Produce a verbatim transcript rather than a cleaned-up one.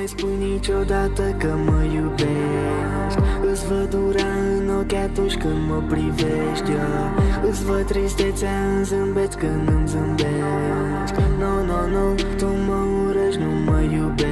spui niciodată că mă iubești. Îți văd ura în ochi atunci când mă privești, yeah. Îți văd tristețea în zâmbet când îmi zâmbești. No, no, no, tu mă urăști, nu mă iubești.